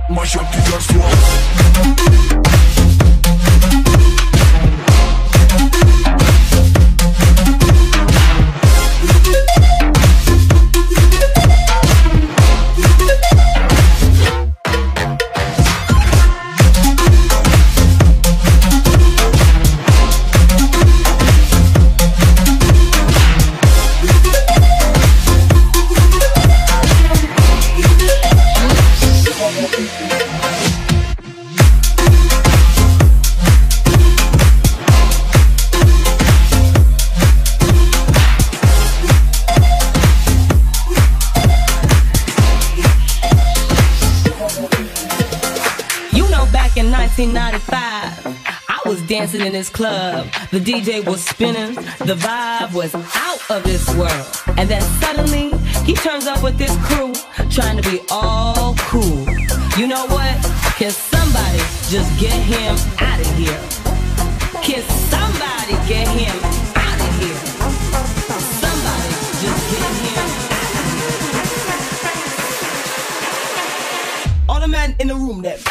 mash up the dance floor. In 1995, I was dancing in this club. The DJ was spinning, the vibe was out of this world. And then suddenly, he turns up with this crew, trying to be all cool. You know what? Can somebody just get him out of here? Can somebody get him out of here? Somebody just get him out of here. All the men in the room that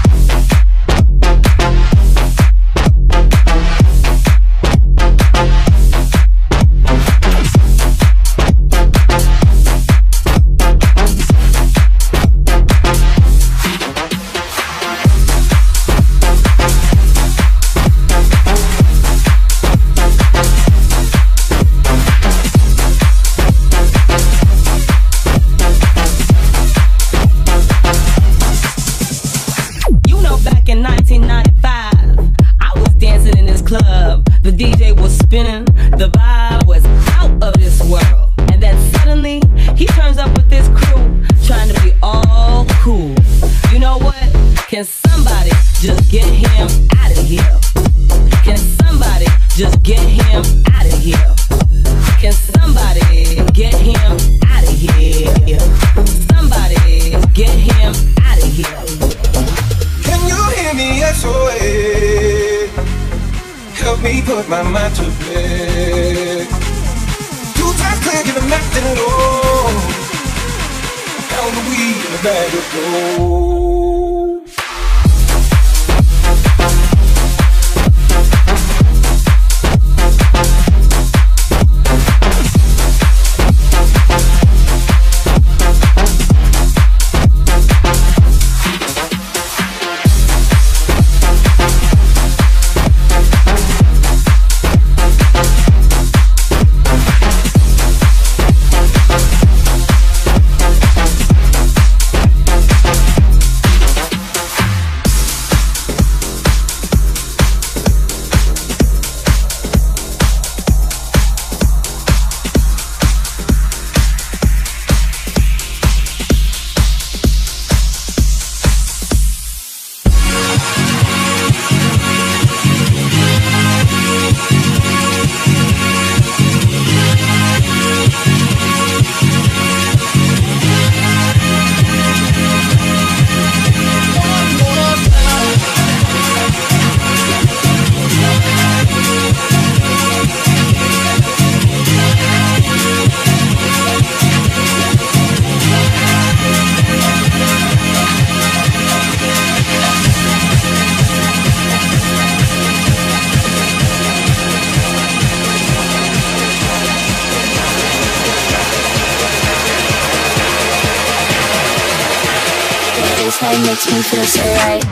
spinning, the vibe was out of this world. And then suddenly, he turns up with this crew, trying to be all cool. You know what? Can somebody just get him out of here? Can somebody just get him out of here? Can somebody get him out of here? Somebody get him out of here. Can you hear me? SOS. Help me put my mind to bed. 2 times clear, give a nothing at all. Pound the weed in a bag of gold. It makes me feel so right.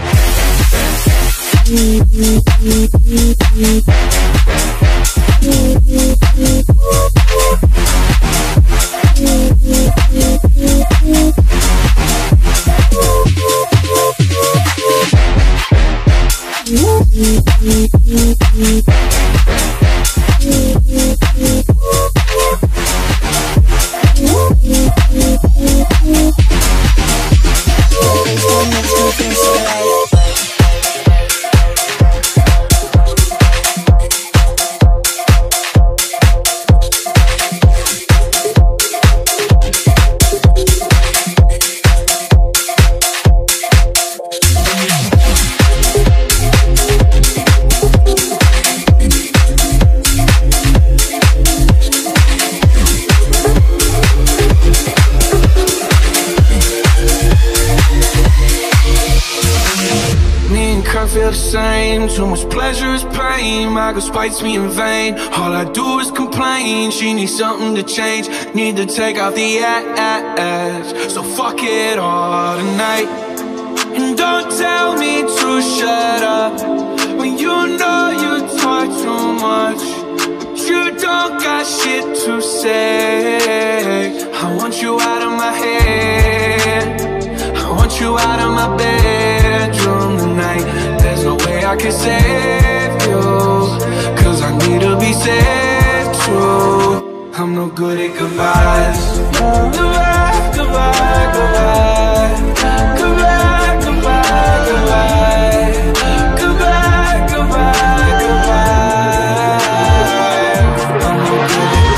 try to feel the same. Too much pleasure is pain. My girl spites me in vain. All I do is complain. She needs something to change. Need to take off the ass. So fuck it all tonight. And don't tell me to shut up when you know you talk too much. You don't got shit to say. I want you out of my head. I want you out of my bedroom tonight. There's no way I can save you, cause I need to be saved too. I'm no good at goodbyes. Goodbye, goodbye, goodbye. Goodbye, goodbye, goodbye. Goodbye, goodbye, goodbye. I'm no good at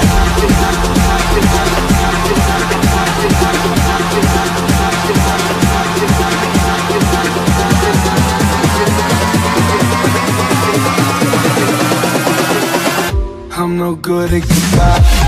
I'm no good at goodbye.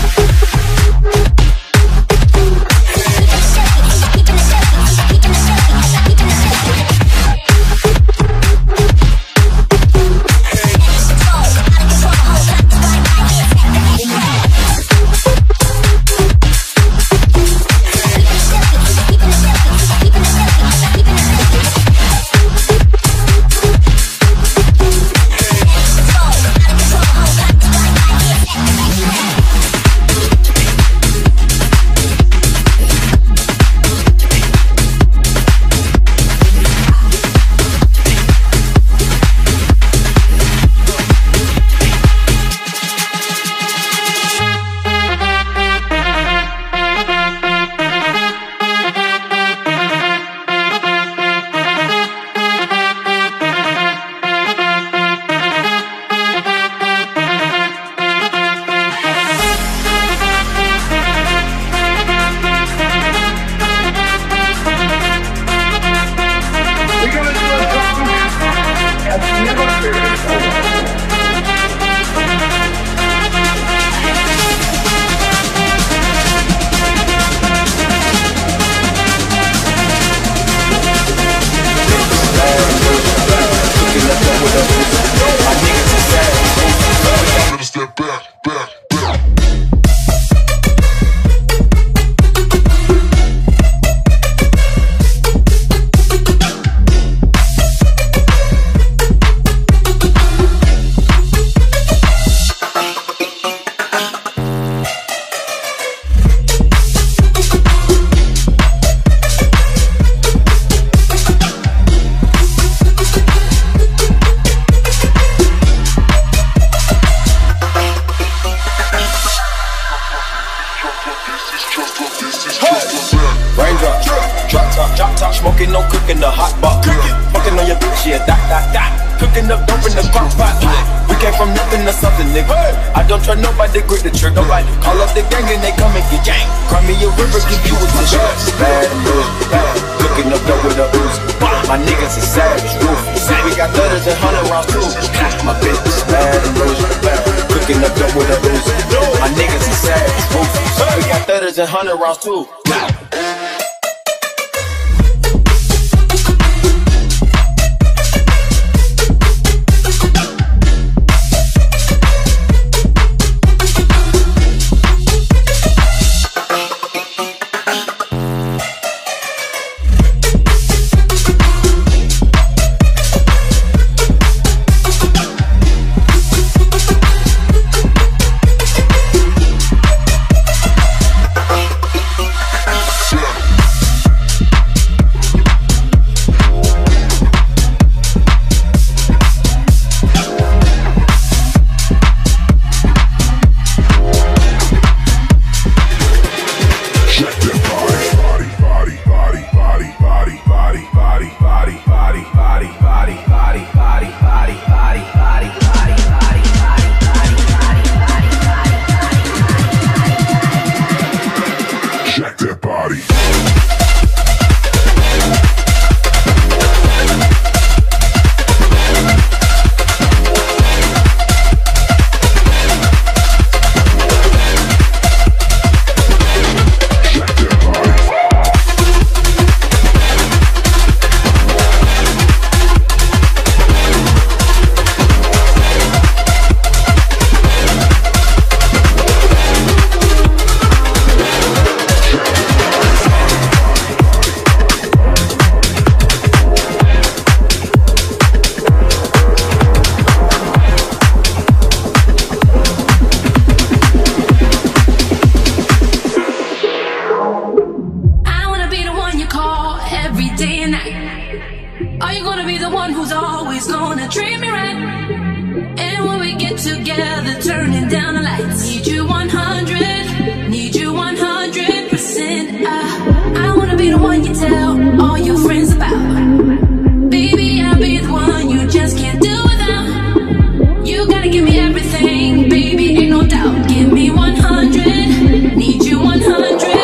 Smoking, no cooking, the hot pot. Fucking on your bitch, yeah, that. Cooking up dope in the crock pot. We came from nothing to something, nigga. I don't trust nobody, grip the trigger. Nobody call up the gang and they come and get gang. Cry me a river, give you a tissue. Bad news, bad. Cooking up dope with a ooze. My niggas is savage, ruthless. We got 30s and 100 rounds too. My bitch is bad news, bad. Cooking up dope with a ooze. My niggas is savage, ruthless. We got 30s and 100 rounds too. day and night? Are you gonna be the one who's always gonna treat me right? And when we get together, turning down the lights, need you 100, need you 100%. I wanna be the one you tell all your friends about. Baby, I'll be the one you just can't do without. You gotta give me everything, baby, ain't no doubt. Give me 100, need you 100%.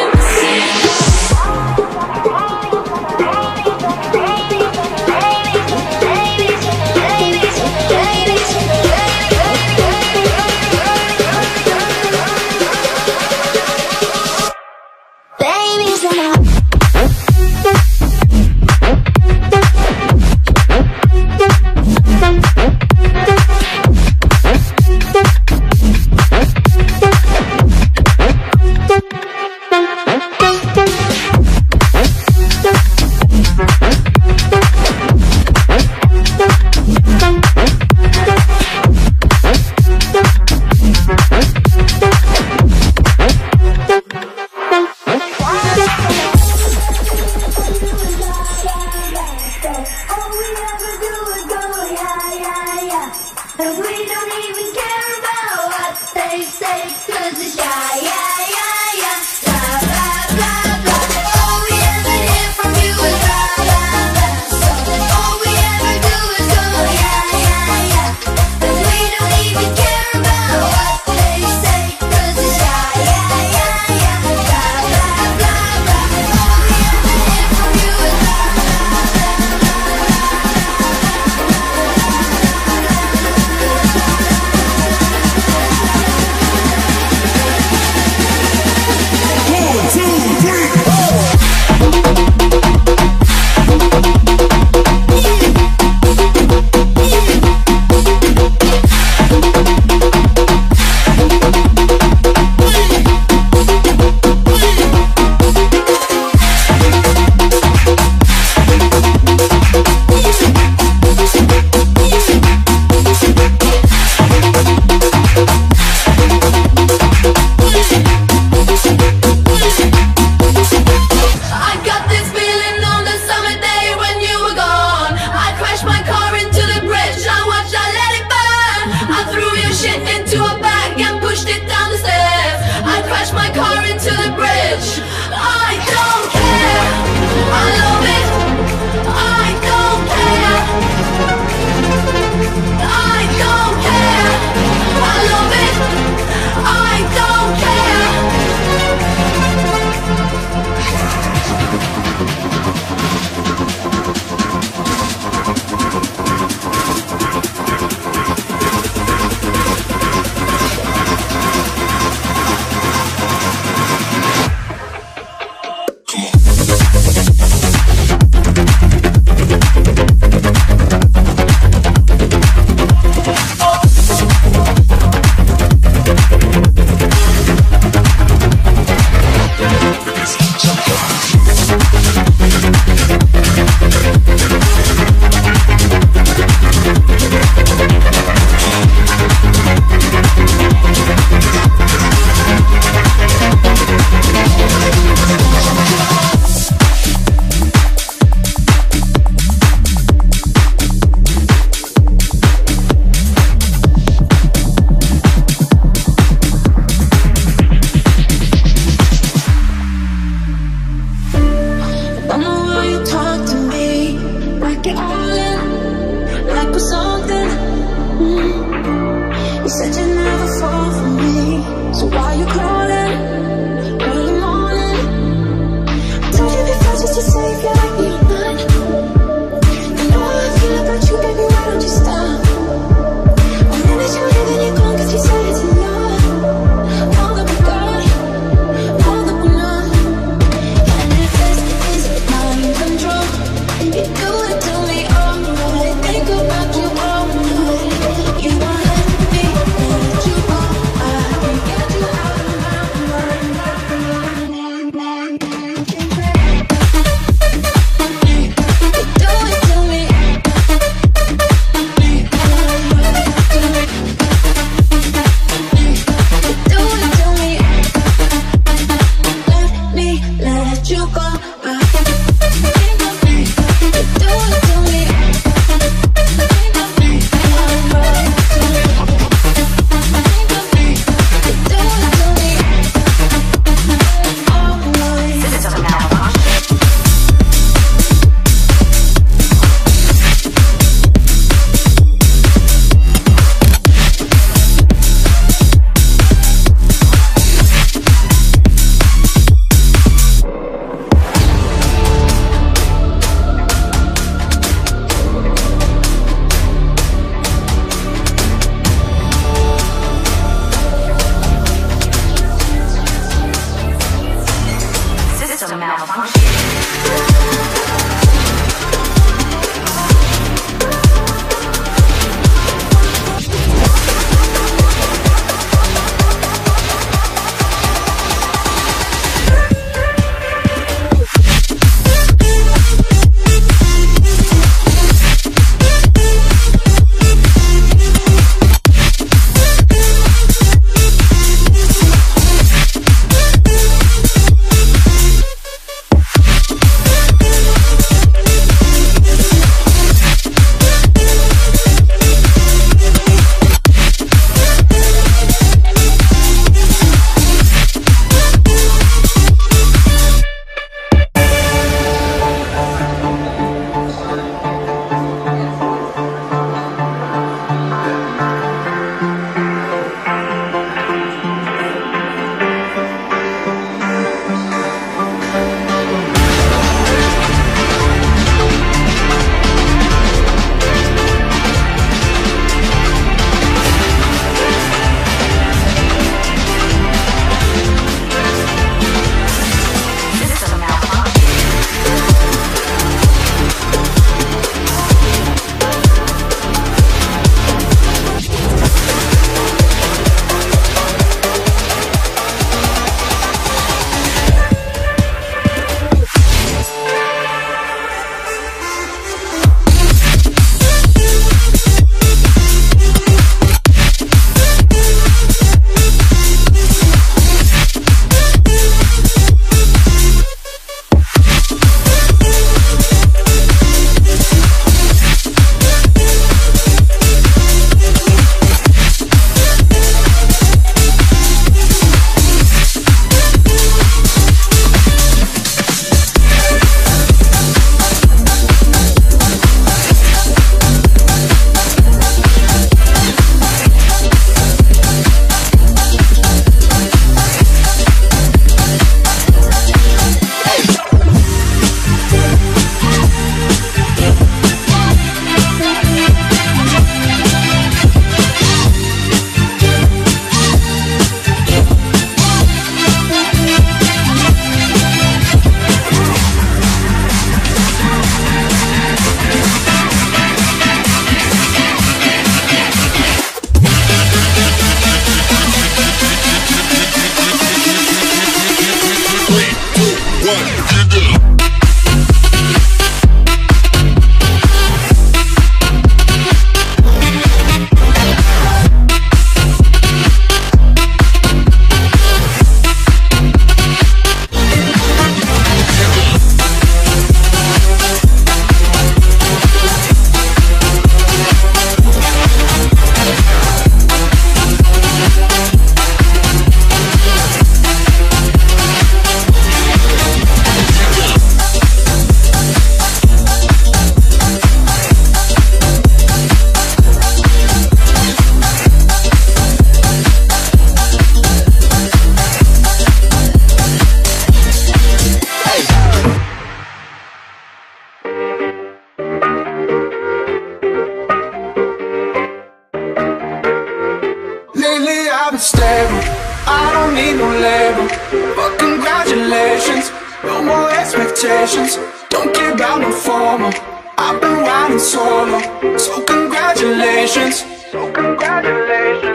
don't need no label, but congratulations. No more expectations, don't care about no formal. I've been riding solo, so congratulations. So congratulations.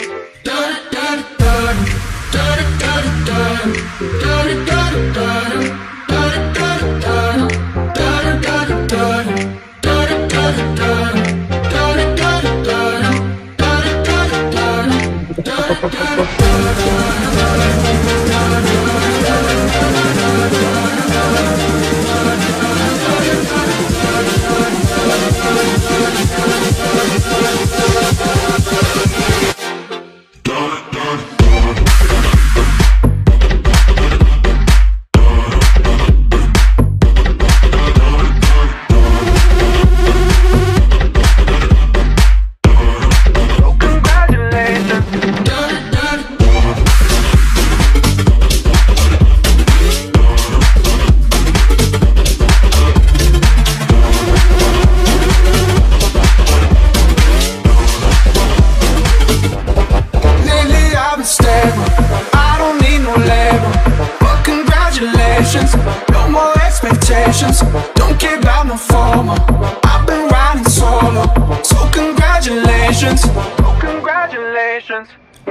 No more expectations, don't care about no formal. I've been riding solo, so congratulations. So congratulations.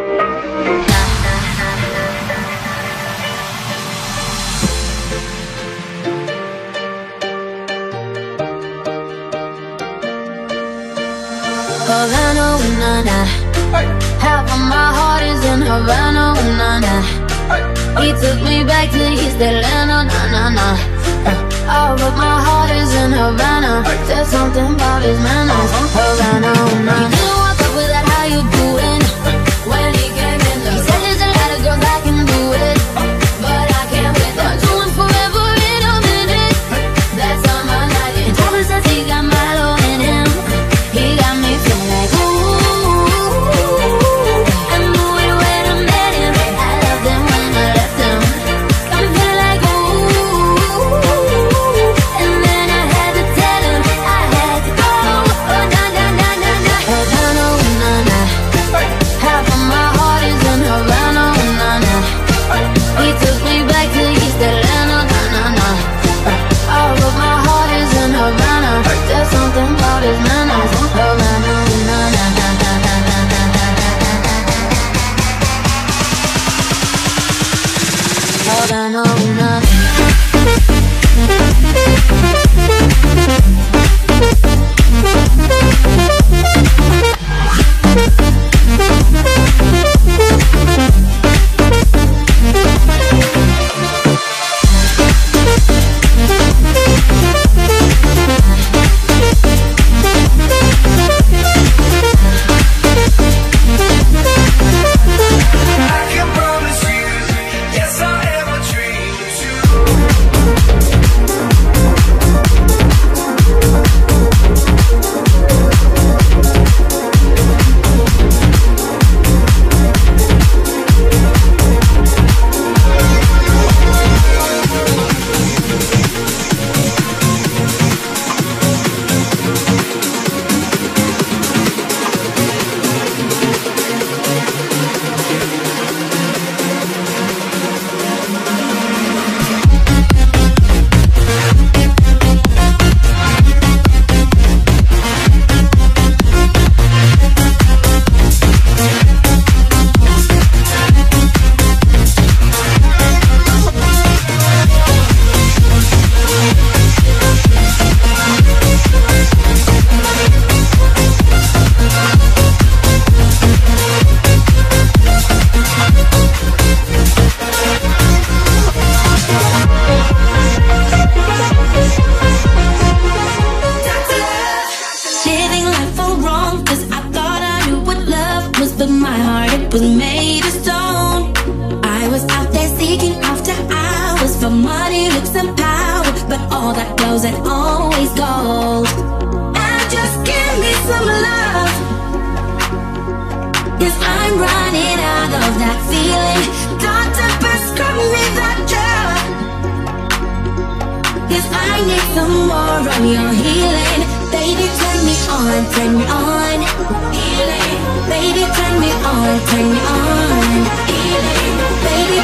Havana, ooh, na na. Half of my heart is in Havana, ooh, na na. He took me back to East Atlanta, na na na. All of my heart is in Havana. There's something about his manners. Havana, ooh, na. He didn't walk up with that, how you doing? When he came in, he said there's a lot of girls that can do it, but I can't with them. Doing forever in a minute. That's on my night. And Papa says he got Milo in him. He got me feeling like ooh. I knew it when I met him. I loved him when I left him. Got me feeling like ooh. And then I had to tell him I had to go. Oh na na na na na. Havana, ooh, na na. Half of my heart is in Havana, ooh, na na. He took me back to East Atlanta, na na na. All of my heart is in Havana. There's something about his manners. Havana, ooh, na na na na na na na na. Havana, ooh, na na. I can promise you, yes I am a dream too. was made of stone. I was out there seeking after hours for money, looks and power, but all that goes and always goes. And just give me some love, 'cause I'm running out of that feeling. Doctor, prescribe me that drug, 'cause I need some more of your healing. Baby, turn me on, healing. Baby, turn me on, healing. Baby,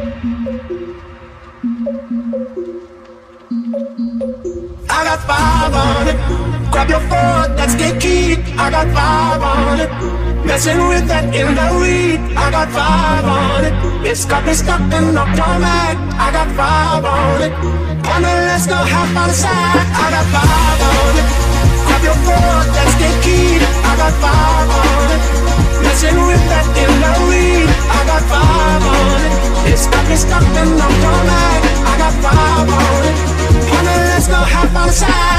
I got 5 on it. Grab your phone, let's get keyed. I got 5 on it. Messing with that in the weed. I got 5 on it. It's got me stuck in the format. I got 5 on it. Come on, let's go half on the side. I got 5 on it. Grab your phone, let's get keyed. I got 5 on it. Messing with that in the weed. I got 5 on it. It's got me stuck in the format. I got 5 on it. Come on, let's go half on the side.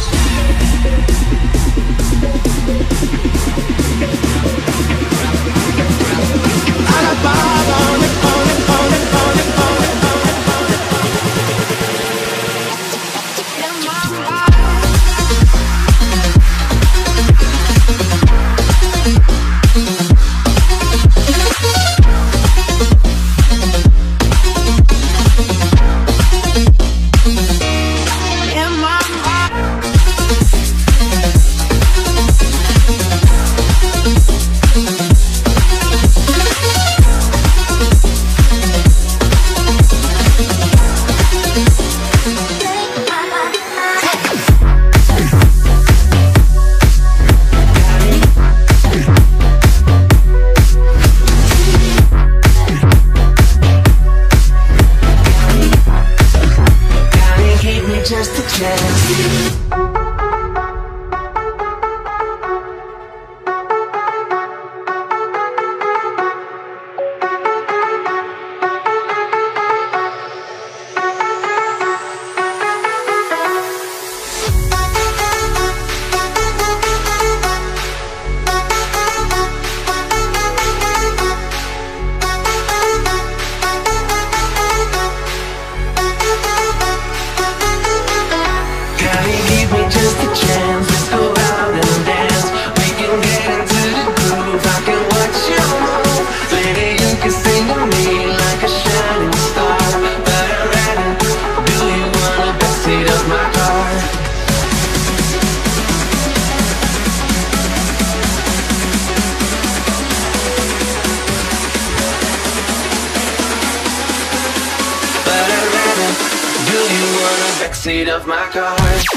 I got 5 on it, on it, on it, on it, on it, on it, on it. Backseat of my car.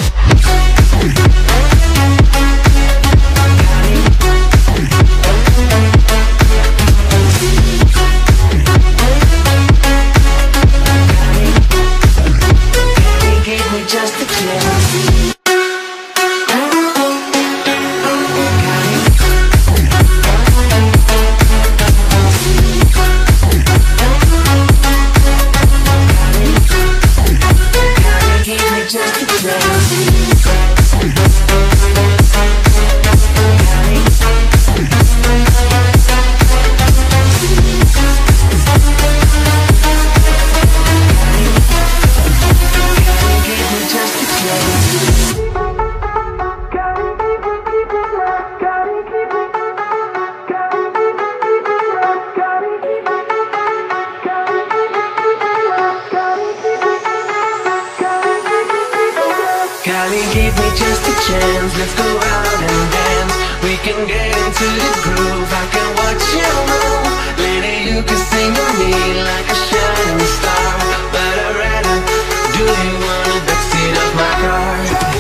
Give me just a chance. Give me just a chance, let's go out and dance. We can get into the groove, I can watch you move. Lady, you can sing to me like a shining star. But I'd rather do you on the backseat of my car.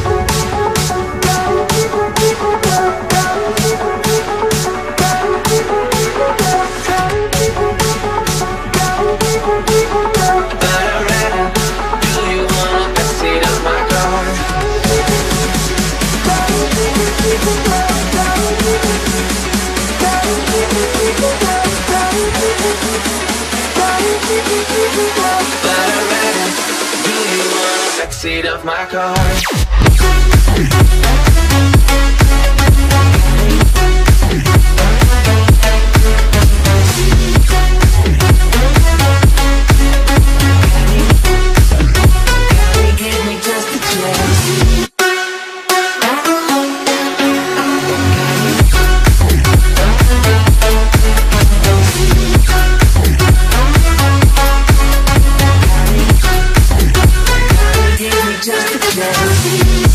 Backseat of my car. Give me just a chance. Just a chance.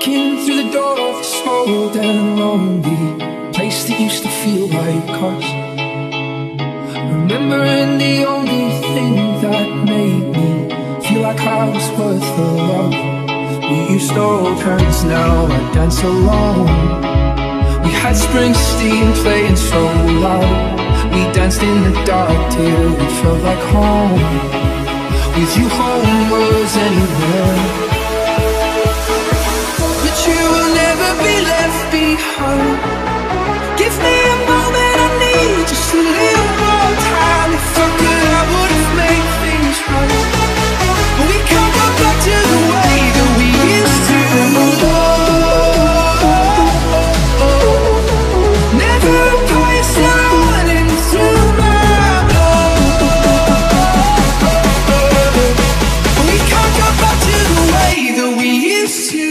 Walking through the door of this old and lonely place that used to feel like cars. Remembering the only thing that made me feel like I was worth the love. We used to hold hands, now I dance alone. We had Springsteen playing so loud. We danced in the dark till it felt like home. With you home was anywhere. But you will never be left behind. Give me a moment, I need just a little more time. If I could, I would have made things right. But we can't go back to the way that we used to. Never a place running through my blood. But we can't go back to the way that we used to.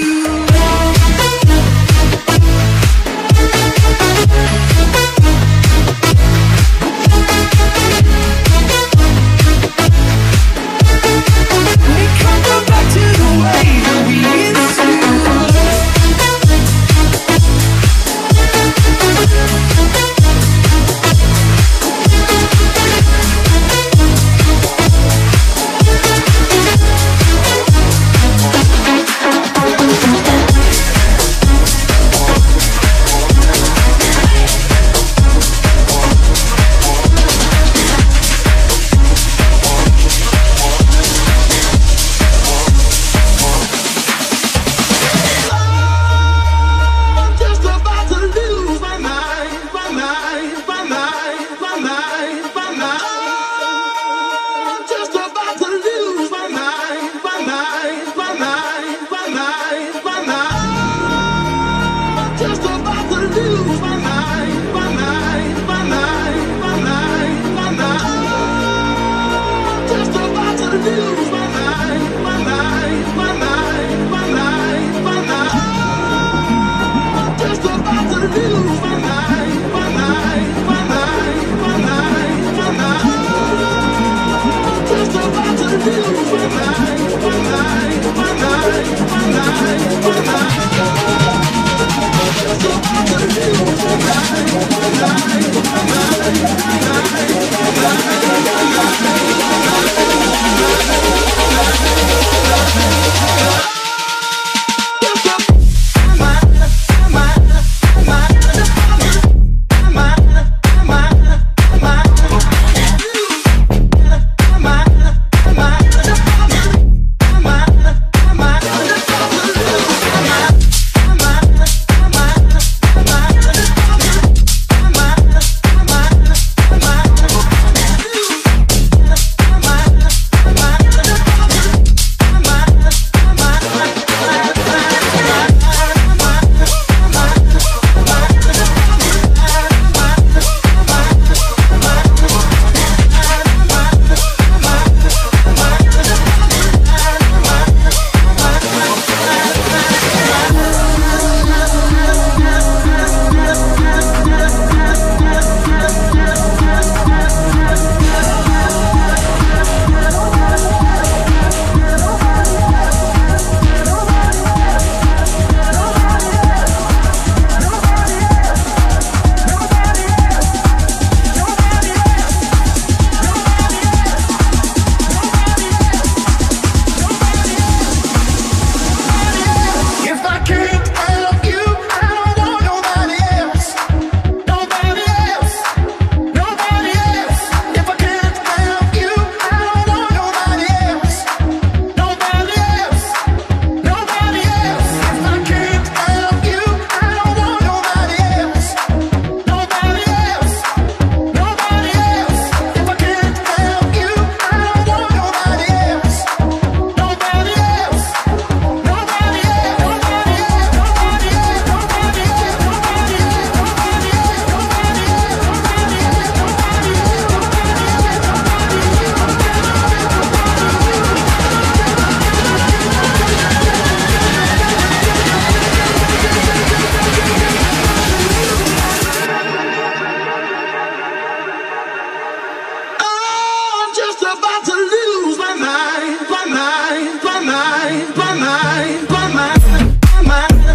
My mind.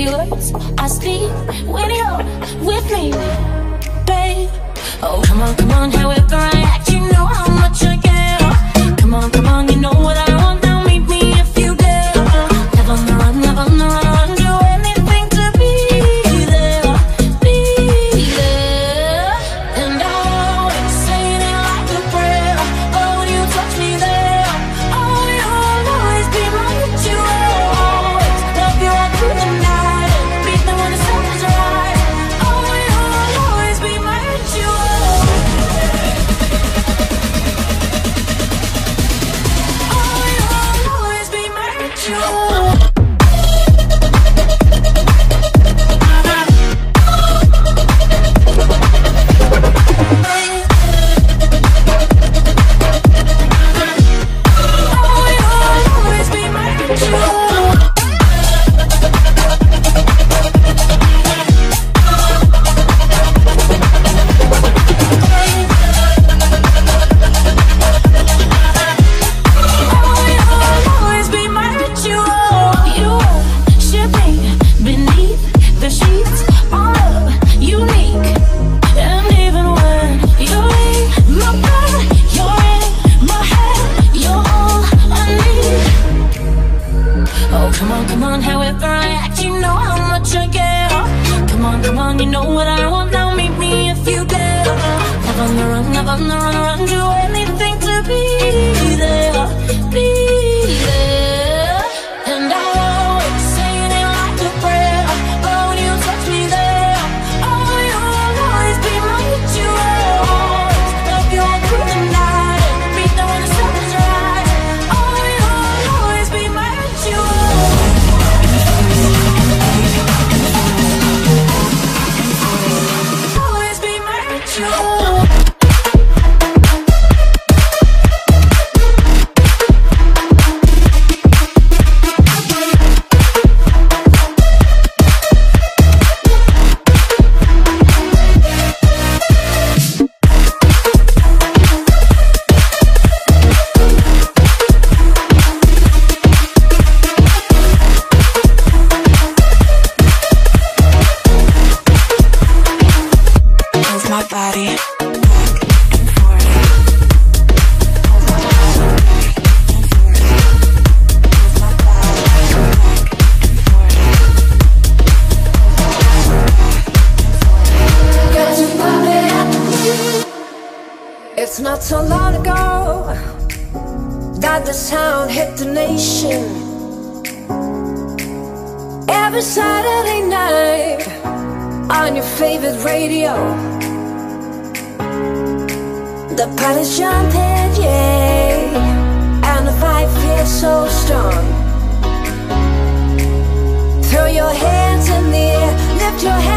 Every word I speak when you're with me, babe. Oh, come on, however I act, you know how much I care. Come on, you know what I want, now meet me if you dare. Never on the run, never on the run, do anything to be there, be there. And I always say it like a prayer, but when you touch me there, oh, you'll always be my ritual. Always love you all through the night, beat them when the sun is right. Oh, you'll always be my ritual. Oh, you'll always be my ritual. Come on, however I act, you know how much I care. Come on, you know what I want, now meet me if you dare. Never on the run, never on the run, do anything to be there, be there. And I always say it like a prayer, but when you touch me there, oh, you'll always be my ritual. Always love you all through the night, beat them when the sun is right. Oh, you'll always be my ritual. Always be my ritual. Move my body back and forth. Move my body back and forth. It's not so long ago that the sound hit the nation. Every Saturday night on your favorite radio, the party's jumping, yeah, and the vibe feels so strong. Throw your hands in the air, lift your hands.